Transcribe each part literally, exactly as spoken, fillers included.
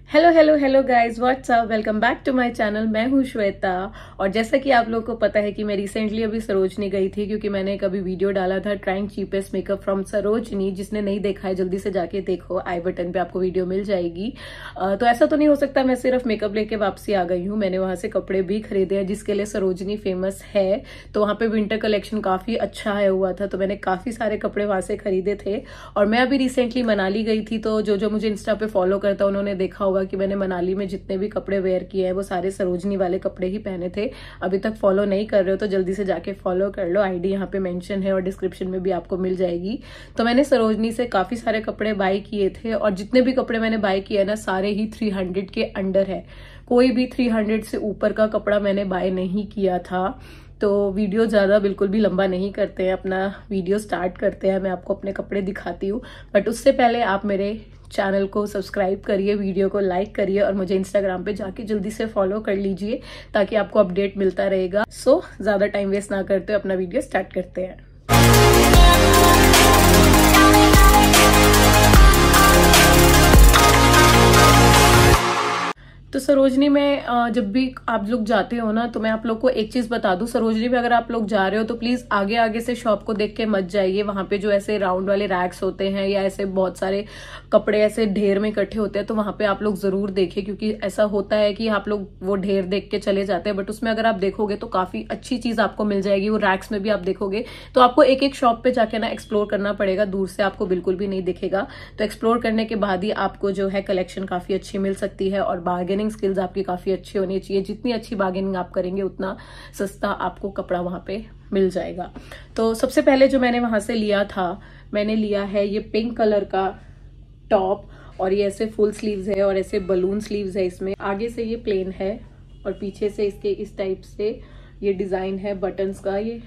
Hello hello hello guys, what's up, welcome back to my channel. मैं हूँ श्वेता। और जैसा कि आप लोगों को पता है कि मैं रिसेंटली अभी सरोजनी गई थी, क्योंकि मैंने एक अभी वीडियो डाला था trying cheapest makeup from Sarojini. जिसने नहीं देखा है जल्दी से जाके देखो, आई बटन पे आपको वीडियो मिल जाएगी। आ, तो ऐसा तो नहीं हो सकता मैं सिर्फ मेकअप लेके वापसी आ गई हूँ। मैंने वहां से कपड़े भी खरीदे हैं, जिसके लिए सरोजनी फेमस है। तो वहां पे विंटर कलेक्शन काफी अच्छा आया हुआ था, तो मैंने काफी सारे कपड़े वहां से खरीदे थे। और मैं अभी रिसेंटली मनाली गई थी, तो जो जो मुझे इंस्टा पे फॉलो करता है उन्होंने देखा होगा कि मैंने मनाली में जितने भी कपड़े वेयर किए हैं वो सारे सरोजनी वाले कपड़े ही पहने थे। अभी तक फॉलो नहीं कर रहे हो तो जल्दी से जाके फॉलो कर लो, आईडी यहाँ पे मेंशन है और डिस्क्रिप्शन में भी आपको मिल जाएगी। तो मैंने सरोजनी से काफी सारे कपड़े बाय किए थे, और जितने भी कपड़े मैंने बाय किए ना सारे ही थ्री हंड्रेड के अंडर है। कोई भी थ्री हंड्रेड से ऊपर का कपड़ा मैंने बाय नहीं किया था। तो वीडियो ज़्यादा बिल्कुल भी लंबा नहीं करते हैं, अपना वीडियो स्टार्ट करते हैं। मैं आपको अपने कपड़े दिखाती हूँ, बट उससे पहले आप मेरे चैनल को सब्सक्राइब करिए, वीडियो को लाइक करिए और मुझे इंस्टाग्राम पे जाके जल्दी से फॉलो कर लीजिए, ताकि आपको अपडेट मिलता रहेगा। सो ज़्यादा टाइम वेस्ट ना करते अपना वीडियो स्टार्ट करते हैं। तो सरोजनी में जब भी आप लोग जाते हो ना, तो मैं आप लोग को एक चीज बता दूं, सरोजनी में अगर आप लोग जा रहे हो तो प्लीज आगे आगे से शॉप को देख के मत जाइए। वहां पे जो ऐसे राउंड वाले रैक्स होते हैं या ऐसे बहुत सारे कपड़े ऐसे ढेर में इकट्ठे होते हैं, तो वहां पे आप लोग जरूर देखें, क्योंकि ऐसा होता है कि आप लोग वो ढेर देख के चले जाते हैं, बट उसमें अगर आप देखोगे तो काफी अच्छी चीज आपको मिल जाएगी। वो रैक्स में भी आप देखोगे तो आपको एक एक शॉप पे जाके ना एक्सप्लोर करना पड़ेगा, दूर से आपको बिल्कुल भी नहीं दिखेगा। तो एक्सप्लोर करने के बाद ही आपको जो है कलेक्शन काफी अच्छी मिल सकती है, और बार्गेनिंग स्किल्स आपकी काफी अच्छी होनी चाहिए। जितनी अच्छी बार्गेनिंग आप करेंगे उतना सस्ता आपको कपड़ा वहां पे मिल जाएगा। तो सबसे पहले जो मैंने वहां से लिया था, मैंने लिया है ये पिंक कलर का टॉप, और ये ऐसे फुल स्लीव्स है और ऐसे बलून स्लीव्स है। इसमें आगे से ये प्लेन है और पीछे से इसके इस टाइप से ये डिजाइन है बटन्स का। ये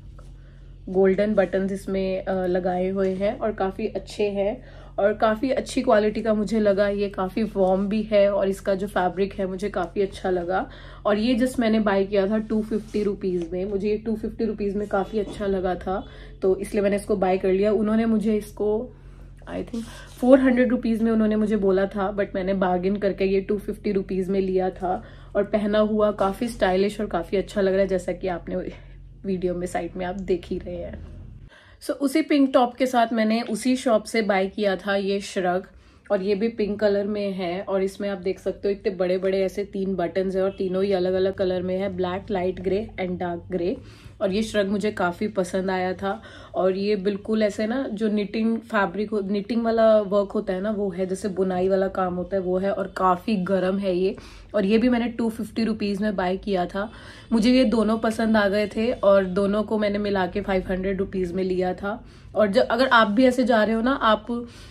गोल्डन बटन्स इसमें लगाए हुए हैं और काफी अच्छे हैं और काफी अच्छी क्वालिटी का मुझे लगा। ये काफी वार्म भी है और इसका जो फैब्रिक है मुझे काफी अच्छा लगा। और ये जस्ट मैंने बाय किया था टू फिफ्टी रुपीज में। मुझे ये टू फिफ्टी रुपीज में काफी अच्छा लगा था, तो इसलिए मैंने इसको बाय कर लिया। उन्होंने मुझे इसको I think four hundred rupees में उन्होंने मुझे बोला था, बट मैंने बार्गेन करके ये टू फिफ्टी रुपीज में लिया था। और पहना हुआ काफी स्टाइलिश और काफी अच्छा लग रहा है, जैसा कि आपने वीडियो में साइड में आप देख ही रहे हैं। सो so, उसी पिंक टॉप के साथ मैंने उसी शॉप से बाय किया था ये श्रग, और ये भी पिंक कलर में है। और इसमें आप देख सकते हो इतने बड़े बड़े ऐसे तीन बटन्स है, और तीनों ही अलग अलग कलर में है, black, light grey and dark grey. और ये श्रग मुझे काफी पसंद आया था। और ये बिल्कुल ऐसे ना जो निटिंग फैब्रिक हो, निटिंग वाला वर्क होता है ना, वो है, जैसे बुनाई वाला काम होता है वो है, और काफी गर्म है ये। और ये भी मैंने टू फिफ्टी रुपीज में बाय किया था। मुझे ये दोनों पसंद आ गए थे और दोनों को मैंने मिला के फाइव हंड्रेड रुपीज में लिया था। और जब अगर आप भी ऐसे जा रहे हो ना, आप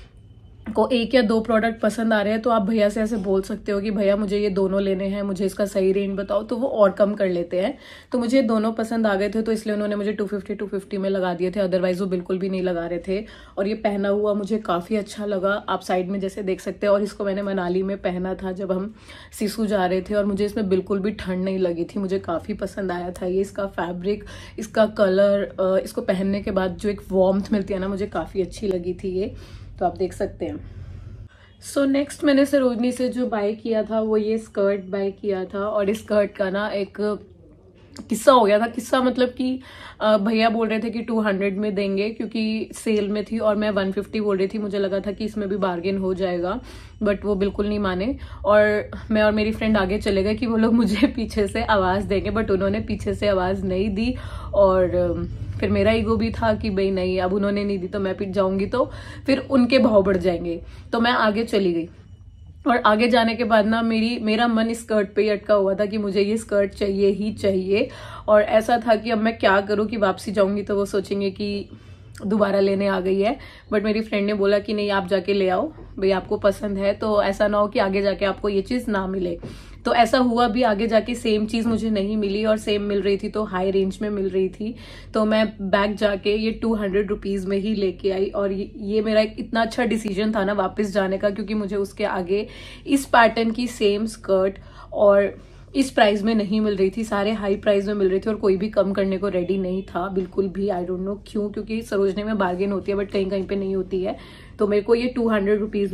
को एक या दो प्रोडक्ट पसंद आ रहे हैं, तो आप भैया से ऐसे बोल सकते हो कि भैया मुझे ये दोनों लेने हैं, मुझे इसका सही रेंज बताओ, तो वो और कम कर लेते हैं। तो मुझे ये दोनों पसंद आ गए थे, तो इसलिए उन्होंने मुझे टू फिफ्टी टू फिफ्टी में लगा दिए थे, अदरवाइज वो बिल्कुल भी नहीं लगा रहे थे। और ये पहना हुआ मुझे काफी अच्छा लगा, आप साइड में जैसे देख सकते हैं। और इसको मैंने मनाली में पहना था जब हम सिसु जा रहे थे, और मुझे इसमें बिल्कुल भी ठंड नहीं लगी थी। मुझे काफी पसंद आया था ये, इसका फैब्रिक, इसका कलर, इसको पहनने के बाद जो एक वार्मथ मिलती है ना, मुझे काफी अच्छी लगी थी ये, तो आप देख सकते हैं। सो so, नेक्स्ट मैंने सरोजनी से जो बाय किया था वो ये स्कर्ट बाय किया था। और इस स्कर्ट का ना एक किस्सा हो गया था। किस्सा मतलब कि भैया बोल रहे थे कि टू हंड्रेड में देंगे क्योंकि सेल में थी, और मैं वन फिफ्टी बोल रही थी। मुझे लगा था कि इसमें भी बार्गेन हो जाएगा, बट वो बिल्कुल नहीं माने। और मैं और मेरी फ्रेंड आगे चले गए कि वो लोग मुझे पीछे से आवाज देंगे, बट उन्होंने पीछे से आवाज नहीं दी। और फिर मेरा ईगो भी था कि भाई नहीं, अब उन्होंने नहीं दी तो मैं पीछे जाऊंगी तो फिर उनके भाव बढ़ जाएंगे, तो मैं आगे चली गई। और आगे जाने के बाद ना मेरी मेरा मन इस स्कर्ट पे ही अटका हुआ था कि मुझे ये स्कर्ट चाहिए ही चाहिए। और ऐसा था कि अब मैं क्या करूं, कि वापसी जाऊंगी तो वो सोचेंगे कि दोबारा लेने आ गई है। बट मेरी फ्रेंड ने बोला कि नहीं, आप जाके ले आओ भाई, आपको पसंद है तो ऐसा ना हो कि आगे जाके आपको ये चीज ना मिले। तो ऐसा हुआ भी, आगे जाके सेम चीज मुझे नहीं मिली, और सेम मिल रही थी तो हाई रेंज में मिल रही थी। तो मैं बैक जाके ये टू हंड्रेड रुपीज में ही लेके आई। और ये, ये मेरा एक इतना अच्छा डिसीजन था ना वापस जाने का, क्योंकि मुझे उसके आगे इस पैटर्न की सेम स्कर्ट और इस प्राइस में नहीं मिल रही थी। सारे हाई प्राइस में मिल रही थी और कोई भी कम करने को रेडी नहीं था बिल्कुल भी। आई डोंट नो क्यों, क्योंकि सरोजनी में बार्गेन होती है बट कहीं कहीं पे नहीं होती है। तो मेरे को ये टू हंड्रेड रुपीज में मिली।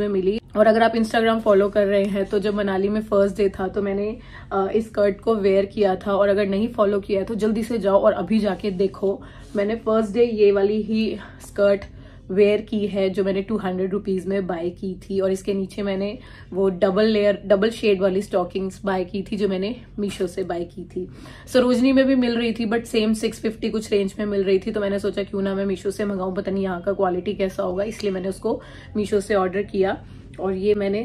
और अगर आप इंस्टाग्राम फॉलो कर रहे हैं तो जब मनाली में फर्स्ट डे था तो मैंने इस स्कर्ट को वेयर किया था, और अगर नहीं फॉलो किया है तो जल्दी से जाओ और अभी जाके देखो। मैंने फर्स्ट डे ये वाली ही स्कर्ट वेयर की है जो मैंने टू हंड्रेड रुपीज में बाय की थी, और इसके नीचे मैंने वो डबल लेयर डबल शेड वाली स्टॉकिंग्स बाय की थी जो मैंने मीशो से बाय की थी। सरोजनी में भी मिल रही थी बट सेम सिक्स फिफ्टी कुछ रेंज में मिल रही थी, तो मैंने सोचा क्यों ना मैं मीशो से मंगाऊं, पता नहीं यहाँ का क्वालिटी कैसा होगा, इसलिए मैंने उसको मीशो से ऑर्डर किया। और ये मैंने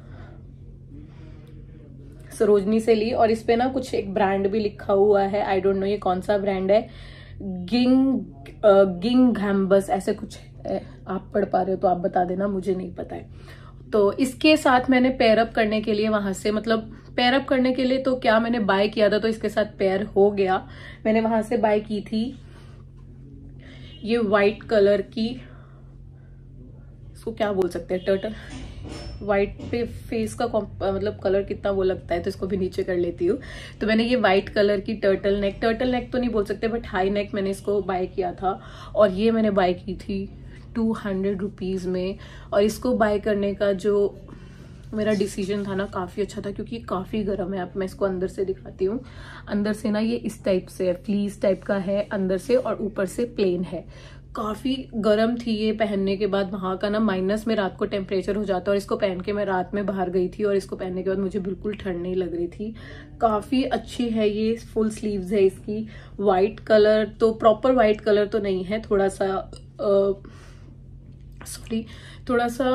सरोजनी से ली, और इस पे ना कुछ एक ब्रांड भी लिखा हुआ है, आई डोंट नो ये कौन सा ब्रांड है, गिंग गिंघैम्बस ऐसे कुछ है। आप पढ़ पा रहे हो तो आप बता देना, मुझे नहीं पता है। तो इसके साथ मैंने पेयर अप करने के लिए वहां से, मतलब पेयर अप करने के लिए तो क्या मैंने बाय किया था तो इसके साथ पेयर हो गया। मैंने वहां से बाय की थी ये व्हाइट कलर की, इसको क्या बोल सकते हैं, टर्टल व्हाइट पे फेस का मतलब कलर कितना वो लगता है, तो इसको भी नीचे कर लेती हूँ। तो मैंने ये व्हाइट कलर की टर्टल नेक, टर्टल नेक तो नहीं बोल सकते बट हाई नेक मैंने इसको बाय किया था, और ये मैंने बाय की थी टू हंड्रेड रुपीज में। और इसको बाय करने का जो मेरा डिसीजन था ना काफी अच्छा था, क्योंकि काफी गर्म है। अब मैं इसको अंदर से दिखाती हूँ। अंदर से ना ये इस टाइप से है, फ्लीस टाइप का है अंदर से, और ऊपर से प्लेन है। काफी गर्म थी ये पहनने के बाद। वहां का ना माइनस में रात को टेम्परेचर हो जाता है, और इसको पहन के मैं रात में बाहर गई थी, और इसको पहनने के बाद मुझे बिल्कुल ठंड नहीं लग रही थी। काफी अच्छी है ये, फुल स्लीव्स है इसकी। व्हाइट कलर तो प्रॉपर व्हाइट कलर तो नहीं है, थोड़ा सा सॉरी थोड़ा सा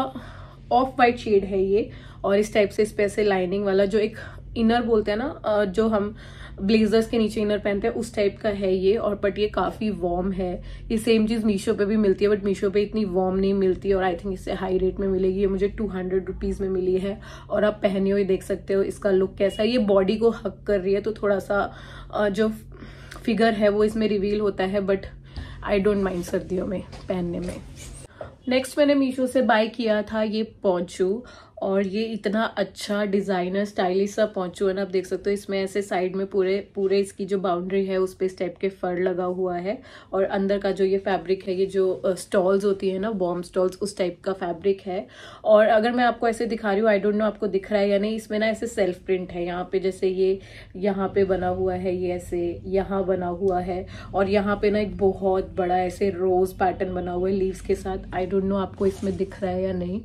ऑफ वाइट शेड है ये। और इस टाइप से इस पे ऐसे लाइनिंग वाला जो एक इनर बोलते हैं ना, जो हम ब्लेजर्स के नीचे इनर पहनते हैं उस टाइप का है ये। और बट ये काफी वार्म है। ये सेम चीज मीशो पे भी मिलती है बट मीशो पे इतनी वार्म नहीं मिलती, और आई थिंक इससे हाई रेट में मिलेगी। ये मुझे टू हंड्रेड रुपीज में मिली है, और आप पहने हुए देख सकते हो इसका लुक कैसा है। ये बॉडी को हक कर रही है तो थोड़ा सा जो फिगर है वो इसमें रिवील होता है, बट आई डोंट माइंड सर्दियों में पहनने में। नेक्स्ट मैंने मीशो से बाय किया था ये पोंचू, और ये इतना अच्छा डिजाइनर स्टाइलिश सा पोंचू है ना, आप देख सकते हो। इसमें ऐसे साइड में पूरे पूरे इसकी जो बाउंड्री है उस पे इस टाइप के फर लगा हुआ है, और अंदर का जो ये फैब्रिक है, ये जो स्टॉल्स होती है ना वॉर्म स्टॉल्स, उस टाइप का फैब्रिक है। और अगर मैं आपको ऐसे दिखा रही हूँ, आई डोंट नो आपको दिख रहा है या नहीं, इसमें ना ऐसे सेल्फ प्रिंट है यहाँ पे, जैसे ये यहाँ पे बना हुआ है, ये ऐसे यहाँ बना हुआ है, और यहाँ पे ना एक बहुत बड़ा ऐसे रोज पैटर्न बना हुआ है लीव्स के साथ। आई डोंट नो आपको इसमें दिख रहा है या नहीं,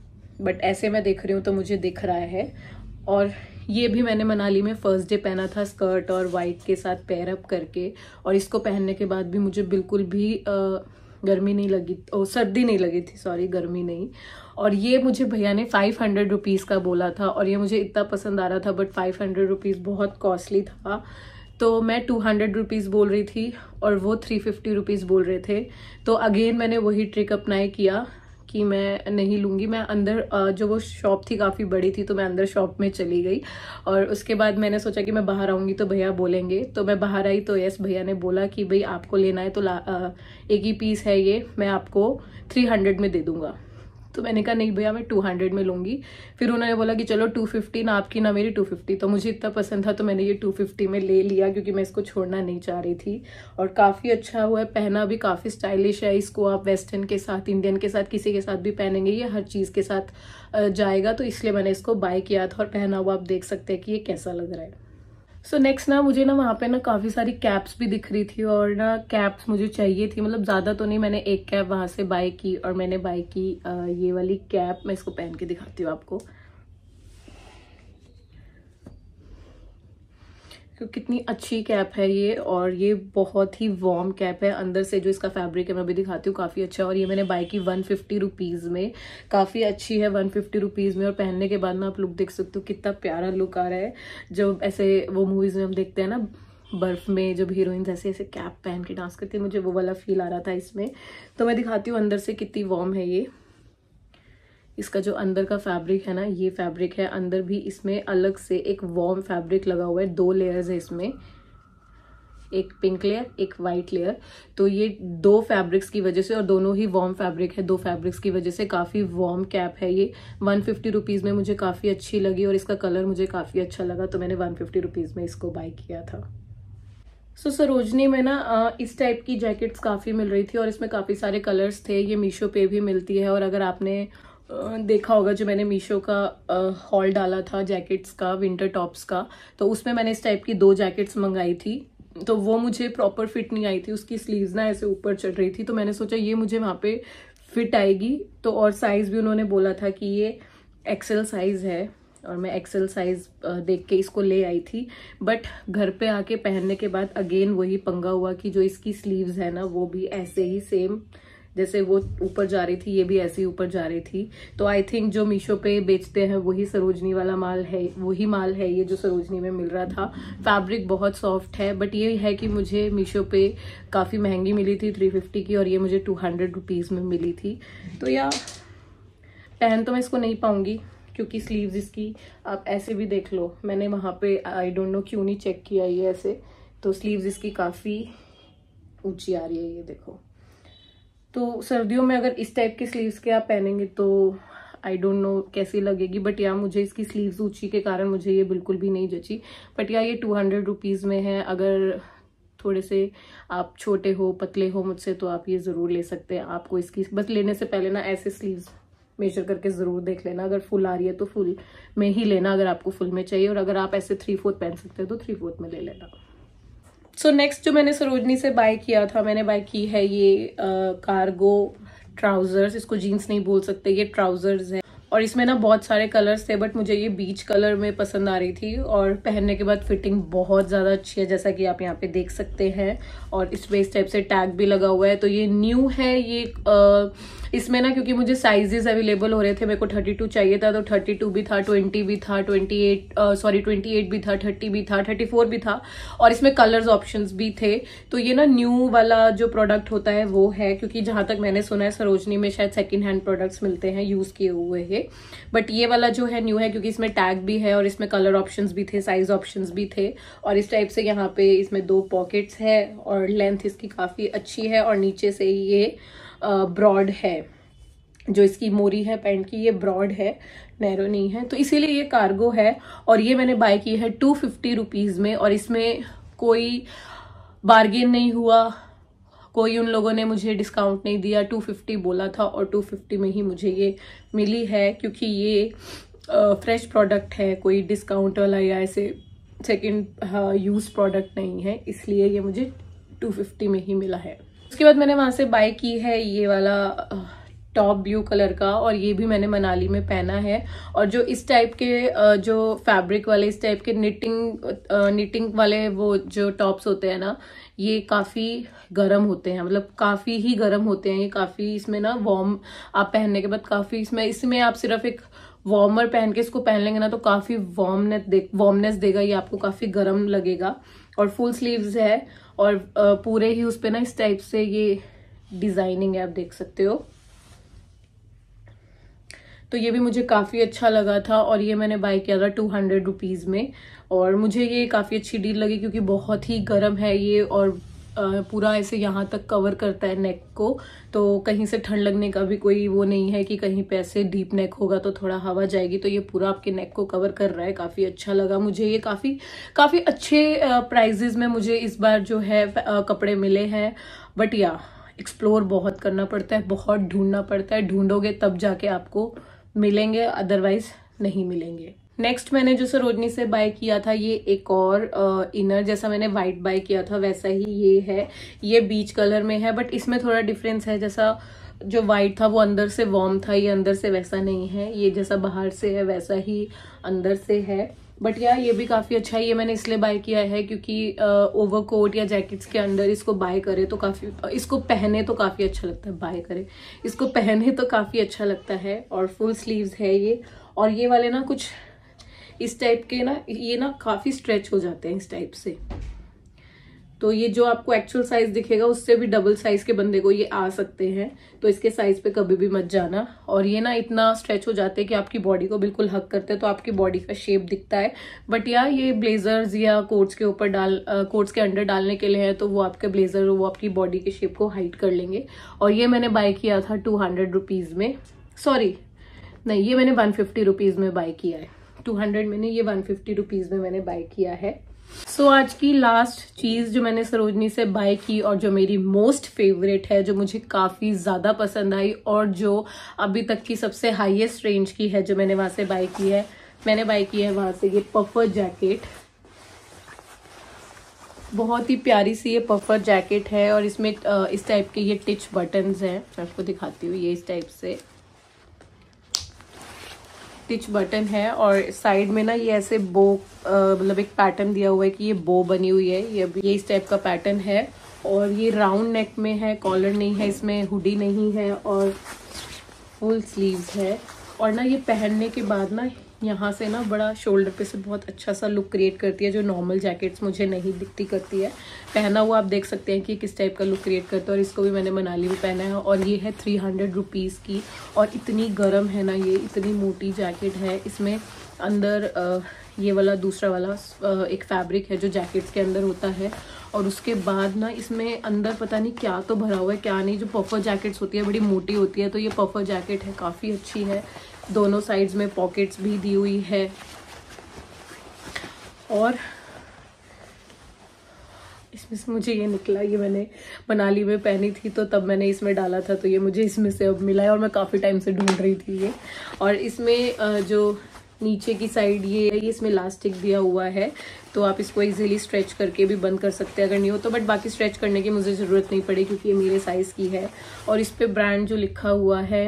बट ऐसे मैं देख रही हूँ तो मुझे दिख रहा है। और ये भी मैंने मनाली में फर्स्ट डे पहना था, स्कर्ट और वाइट के साथ पेयर अप करके, और इसको पहनने के बाद भी मुझे बिल्कुल भी आ, गर्मी नहीं लगी, ओ सर्दी नहीं लगी थी, सॉरी गर्मी नहीं। और ये मुझे भैया ने फाइव हंड्रेड रुपीज़ का बोला था, और ये मुझे इतना पसंद आ रहा था, बट फाइव हंड्रेड रुपीज़ बहुत कॉस्टली था। तो मैं टू हंड्रेड रुपीज़ बोल रही थी और वो थ्री फिफ्टी रुपीज़ बोल रहे थे। तो अगेन मैंने वही ट्रिक अप्लाई किया कि मैं नहीं लूँगी। मैं अंदर, जो वो शॉप थी काफ़ी बड़ी थी, तो मैं अंदर शॉप में चली गई, और उसके बाद मैंने सोचा कि मैं बाहर आऊँगी तो भैया बोलेंगे। तो मैं बाहर आई तो यस भैया ने बोला कि भाई आपको लेना है तो ला, आ, एक ही पीस है ये, मैं आपको थ्री हंड्रेड में दे दूँगा। तो मैंने कहा नहीं भैया मैं टू हंड्रेड में लूँगी। फिर उन्होंने बोला कि चलो टू फिफ्टी ना आपकी ना मेरी, टू फिफ्टी। तो मुझे इतना पसंद था तो मैंने ये टू फिफ्टी में ले लिया, क्योंकि मैं इसको छोड़ना नहीं चाह रही थी। और काफ़ी अच्छा हुआ है, पहना भी काफ़ी स्टाइलिश है। इसको आप वेस्टर्न के साथ, इंडियन के साथ, किसी के साथ भी पहनेंगे, ये हर चीज़ के साथ जाएगा। तो इसलिए मैंने इसको बाय किया था, और पहना हुआ आप देख सकते हैं कि ये कैसा लग रहा है। सो so नेक्स्ट ना मुझे ना वहाँ पे ना काफ़ी सारी कैप्स भी दिख रही थी, और ना कैप्स मुझे चाहिए थी, मतलब ज़्यादा तो नहीं। मैंने एक कैप वहाँ से बाय की, और मैंने बाय की आ, ये वाली कैप। मैं इसको पहन के दिखाती हूँ आपको तो कितनी अच्छी कैप है ये, और ये बहुत ही वार्म कैप है। अंदर से जो इसका फैब्रिक है मैं भी दिखाती हूँ, काफ़ी अच्छा है। और ये मैंने बाय की वन फिफ्टी रुपीज़ में, काफ़ी अच्छी है वन फिफ्टी रुपीज़ में। और पहनने के बाद ना आप लुक देख सकते हो कितना प्यारा लुक आ रहा है। जो ऐसे वो मूवीज़ में हम देखते हैं ना, बर्फ में जब हीरोइंस ऐसे ऐसे कैप पहन के डांस करती है, मुझे वो वाला फील आ रहा था इसमें। तो मैं दिखाती हूँ अंदर से कितनी वार्म है ये। इसका जो अंदर का फैब्रिक है ना, ये फैब्रिक है। अंदर भी इसमें अलग से एक वार्म फैब्रिक लगा हुआ है, दो लेयर्स है इसमें, एक पिंक लेयर एक वाइट लेयर। तो ये दो फैब्रिक्स की वजह से, और दोनों ही वार्म फैब्रिक है, दो फैब्रिक्स की वजह से काफ़ी वार्म कैप है ये। वन फिफ्टी रुपीज़ में मुझे काफ़ी अच्छी लगी, और इसका कलर मुझे काफ़ी अच्छा लगा, तो मैंने वन फिफ्टी रुपीज़ में इसको बाय किया था। सो so, सरोजनी में ना इस टाइप की जैकेट्स काफ़ी मिल रही थी, और इसमें काफ़ी सारे कलर्स थे। ये मीशो पे भी मिलती है, और अगर आपने देखा होगा जो मैंने मीशो का हॉल डाला था जैकेट्स का, विंटर टॉप्स का, तो उसमें मैंने इस टाइप की दो जैकेट्स मंगाई थी। तो वो मुझे प्रॉपर फिट नहीं आई थी, उसकी स्लीव्स ना ऐसे ऊपर चढ़ रही थी। तो मैंने सोचा ये मुझे वहाँ पे फिट आएगी। तो और साइज भी उन्होंने बोला था कि ये एक्सेल साइज है, और मैं एक्सेल साइज देख के इसको ले आई थी। बट घर पे आके पहनने के बाद अगेन वही पंगा हुआ कि जो इसकी स्लीव्स है ना वो भी ऐसे ही सेम जैसे वो ऊपर जा रही थी, ये भी ऐसे ही ऊपर जा रही थी। तो आई थिंक जो मीशो पे बेचते हैं वही सरोजनी वाला माल है, वही माल है ये जो सरोजनी में मिल रहा था। फैब्रिक बहुत सॉफ्ट है, बट ये है कि मुझे मीशो पे काफ़ी महंगी मिली थी, थ्री फिफ्टी की, और ये मुझे टू हंड्रेड रुपीज़ में मिली थी। तो या पहन तो मैं इसको नहीं पाऊंगी क्योंकि स्लीव्स इसकी आप ऐसे भी देख लो, मैंने वहाँ पे आई डोंट नो क्यों नहीं चेक किया ये ऐसे, तो स्लीव्स इसकी काफ़ी ऊंची आ रही है, ये देखो। तो सर्दियों में अगर इस टाइप के स्लीव्स के आप पहनेंगे तो आई डोंट नो कैसी लगेगी, बट या मुझे इसकी स्लीव्स ऊंची के कारण मुझे ये बिल्कुल भी नहीं जची। बट या ये टू हंड्रेड रुपीज़ में है, अगर थोड़े से आप छोटे हो, पतले हो मुझसे, तो आप ये ज़रूर ले सकते हैं। आपको इसकी बस लेने से पहले ना ऐसे स्लीव्स मेजर करके ज़रूर देख लेना, अगर फुल आ रही है तो फुल में ही लेना, अगर आपको फुल में चाहिए, और अगर आप ऐसे थ्री फोर्थ पहन सकते हो तो थ्री फोर्थ में ले लेना। सो so, नेक्स्ट जो मैंने सरोजनी से बाय किया था, मैंने बाय की है ये कार्गो ट्राउजर्स। इसको जीन्स नहीं बोल सकते, ये ट्राउजर्स है, और इसमें ना बहुत सारे कलर्स थे, बट मुझे ये बीच कलर में पसंद आ रही थी, और पहनने के बाद फिटिंग बहुत ज़्यादा अच्छी है, जैसा कि आप यहाँ पे देख सकते हैं। और इसमें इस टाइप से टैग भी लगा हुआ है। तो ये न्यू है ये आ, इसमें ना क्योंकि मुझे साइजेस अवेलेबल हो रहे थे, मेरे को थर्टी टू चाहिए था, तो थर्टी टू भी था, ट्वेंटी भी था, twenty eight sorry twenty eight भी था, थर्टी भी था, थर्टी फोर भी था, और इसमें कलर्स ऑप्शंस भी थे। तो ये ना न्यू वाला जो प्रोडक्ट होता है वो है, क्योंकि जहां तक मैंने सुना है सरोजनी में शायद सेकंड हैंड प्रोडक्ट्स मिलते हैं यूज किए हुए है, बट ये वाला जो है न्यू है, क्योंकि इसमें टैग भी है और इसमें कलर ऑप्शंस भी थे, साइज ऑप्शंस भी थे। और इस टाइप से यहाँ पे इसमें दो पॉकेट्स है, और लेंथ इसकी काफी अच्छी है, और नीचे से ये ब्रॉड है, जो इसकी मोरी है पैंट की ये ब्रॉड है, नैरो नहीं है, तो इसीलिए ये कार्गो है। और ये मैंने बाय की है टू फिफ्टी रुपीज में, और इसमें कोई बार्गेन नहीं हुआ, कोई उन लोगों ने मुझे डिस्काउंट नहीं दिया, टू फिफ्टी बोला था और टू फिफ्टी में ही मुझे ये मिली है, क्योंकि ये फ्रेश प्रोडक्ट है, कोई डिस्काउंट वाला या ऐसे सेकेंड यूज प्रोडक्ट नहीं है, इसलिए ये मुझे टू फिफ्टी में ही मिला है। उसके बाद मैंने वहां से बाय की है ये वाला टॉप ब्लू कलर का, और ये भी मैंने मनाली में पहना है। और जो इस टाइप के जो फैब्रिक वाले, इस टाइप के निटिंग निटिंग वाले वो जो टॉप्स होते हैं ना, ये काफी गर्म होते हैं, मतलब काफी ही गर्म होते हैं ये, काफी इसमें ना वार्म, आप पहनने के बाद काफी इसमें इसमें आप सिर्फ एक वार्मर पहन के इसको पहन लेंगे ना तो काफी वार्मनेस दे वार्मनेस देगा, ये आपको काफी गर्म लगेगा। और फुल स्लीव्स है, और पूरे ही उस पे ना इस टाइप से ये डिजाइनिंग है, आप देख सकते हो। तो ये भी मुझे काफ़ी अच्छा लगा था, और ये मैंने बाय किया था टू हंड्रेड रुपीज़ में, और मुझे ये काफ़ी अच्छी डील लगी, क्योंकि बहुत ही गर्म है ये, और पूरा ऐसे यहाँ तक कवर करता है नेक को, तो कहीं से ठंड लगने का भी कोई वो नहीं है कि कहीं पे ऐसे डीप नेक होगा तो थोड़ा हवा जाएगी, तो ये पूरा आपके नेक को कवर कर रहा है। काफ़ी अच्छा लगा मुझे ये, काफ़ी काफ़ी अच्छे प्राइजेज में मुझे इस बार जो है कपड़े मिले हैं। बट या एक्सप्लोर बहुत करना पड़ता है, बहुत ढूंढना पड़ता है, ढूंढोगे तब जाके आपको मिलेंगे, अदरवाइज नहीं मिलेंगे। नेक्स्ट मैंने जो सरोजनी से बाय किया था, ये एक और इनर, जैसा मैंने व्हाइट बाय किया था वैसा ही ये है, ये बीच कलर में है, बट इसमें थोड़ा डिफरेंस है। जैसा जो व्हाइट था वो अंदर से वार्म था, ये अंदर से वैसा नहीं है, ये जैसा बाहर से है वैसा ही अंदर से है। बट यार ये भी काफ़ी अच्छा है, ये मैंने इसलिए बाय किया है क्योंकि ओवरकोट या जैकेट्स के अंडर इसको बाय करे तो काफ़ी, इसको पहने तो काफ़ी अच्छा लगता है, बाय करे इसको पहने तो काफ़ी अच्छा लगता है। और फुल स्लीव्स है ये, और ये वाले ना कुछ इस टाइप के ना, ये ना काफ़ी स्ट्रेच हो जाते हैं इस टाइप से, तो ये जो आपको एक्चुअल साइज दिखेगा उससे भी डबल साइज के बंदे को ये आ सकते हैं, तो इसके साइज पे कभी भी मत जाना। और ये ना इतना स्ट्रेच हो जाते हैं कि आपकी बॉडी को बिल्कुल हक करते हैं, तो आपकी बॉडी का शेप दिखता है। बट या ये ब्लेजर्स या कोट्स के ऊपर डाल कोट्स के अंडर डालने के लिए है, तो वो आपके ब्लेजर वो आपकी बॉडी के शेप को हाइड कर लेंगे। और ये मैंने बाय किया था टू हंड्रेड रुपीज में, सॉरी नहीं, ये मैंने वन फिफ्टी रुपीज में बाय किया है, टू हंड्रेड में नहीं, ये वन फिफ्टी रुपीज में मैंने बाय किया है। सो so, आज की लास्ट चीज जो मैंने सरोजनी से बाय की और जो मेरी मोस्ट फेवरेट है, जो मुझे काफी ज्यादा पसंद आई और जो अभी तक की सबसे हाईएस्ट रेंज की है जो मैंने वहां से बाय की है, मैंने बाय की है वहां से ये पफर जैकेट। बहुत ही प्यारी सी ये पफर जैकेट है और इसमें इस टाइप के ये टिच बटन्स हैं। मैं आपको दिखाती हूँ, ये इस टाइप से टिच बटन है और साइड में ना ये ऐसे बो मतलब एक पैटर्न दिया हुआ है कि ये बो बनी हुई है, ये ये इस टाइप का पैटर्न है और ये राउंड नेक में है, कॉलर नहीं है इसमें, हुडी नहीं है और फुल स्लीव्स है। और ना ये पहनने के बाद ना यहाँ से ना बड़ा शोल्डर पे से बहुत अच्छा सा लुक क्रिएट करती है, जो नॉर्मल जैकेट्स मुझे नहीं दिखती करती है। पहना हुआ आप देख सकते हैं कि किस टाइप का लुक क्रिएट करता है और इसको भी मैंने मनाली में पहना है और ये है थ्री हंड्रेड रुपीज़ की। और इतनी गर्म है ना ये, इतनी मोटी जैकेट है। इसमें अंदर ये वाला दूसरा वाला एक फैब्रिक है जो जैकेट्स के अंदर होता है और उसके बाद ना इसमें अंदर पता नहीं क्या तो भरा हुआ है क्या नहीं। जो पफर जैकेट्स होती है बड़ी मोटी होती है, तो ये पफर जैकेट है, काफ़ी अच्छी है। दोनों साइड्स में पॉकेट्स भी दी हुई है और इसमें से मुझे ये निकला, ये मैंने मनाली में पहनी थी तो तब मैंने इसमें डाला था, तो ये मुझे इसमें से अब मिला है और मैं काफ़ी टाइम से ढूंढ रही थी ये। और इसमें जो नीचे की साइड ये ये इसमें इलास्टिक दिया हुआ है, तो आप इसको इजीली स्ट्रेच करके भी बंद कर सकते हैं अगर नहीं हो तो, बट बाकी स्ट्रेच करने की मुझे ज़रूरत नहीं पड़ी क्योंकि ये मेरे साइज़ की है। और इस पर ब्रांड जो लिखा हुआ है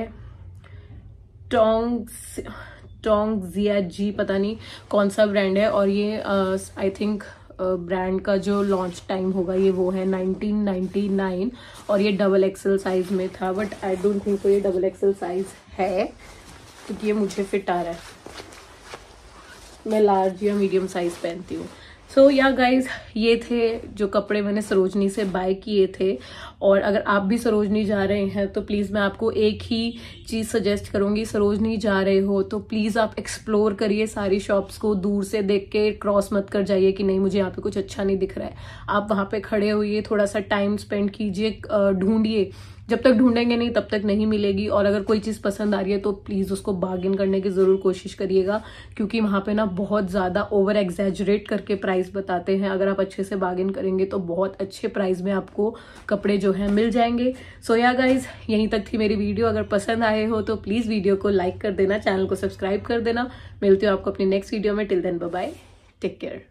टोंग टोंग जिया जी, पता नहीं कौन सा ब्रांड है। और ये आई थिंक ब्रांड का जो लॉन्च टाइम होगा ये वो है नाइनटीन नाइंटी नाइन और ये डबल एक्सेल साइज में था, बट आई डोंट थिंक ये डबल एक्सेल साइज है क्योंकि ये मुझे फिट आ रहा है, मैं लार्ज या मीडियम साइज पहनती हूँ। सो या गाइज, ये थे जो कपड़े मैंने सरोजनी से बाय किए थे। और अगर आप भी सरोजनी जा रहे हैं तो प्लीज़ मैं आपको एक ही चीज़ सजेस्ट करूँगी, सरोजनी जा रहे हो तो प्लीज़ आप एक्सप्लोर करिए सारी शॉप्स को, दूर से देख के क्रॉस मत कर जाइए कि नहीं मुझे यहाँ पे कुछ अच्छा नहीं दिख रहा है। आप वहाँ पे खड़े होइए, थोड़ा सा टाइम स्पेंड कीजिए, ढूंढिए, जब तक ढूंढेंगे नहीं तब तक नहीं मिलेगी। और अगर कोई चीज़ पसंद आ रही है तो प्लीज़ उसको बार्गेन करने की ज़रूर कोशिश करिएगा क्योंकि वहाँ पे ना बहुत ज़्यादा ओवर एग्जैजरेट करके प्राइस बताते हैं। अगर आप अच्छे से बार्गेन करेंगे तो बहुत अच्छे प्राइस में आपको कपड़े जो है मिल जाएंगे। सो या गाइज, यहीं तक थी मेरी वीडियो। अगर पसंद आए हो तो प्लीज़ वीडियो को लाइक कर देना, चैनल को सब्सक्राइब कर देना। मिलती हूँ आपको अपनी नेक्स्ट वीडियो में। Till then bye bye, take care.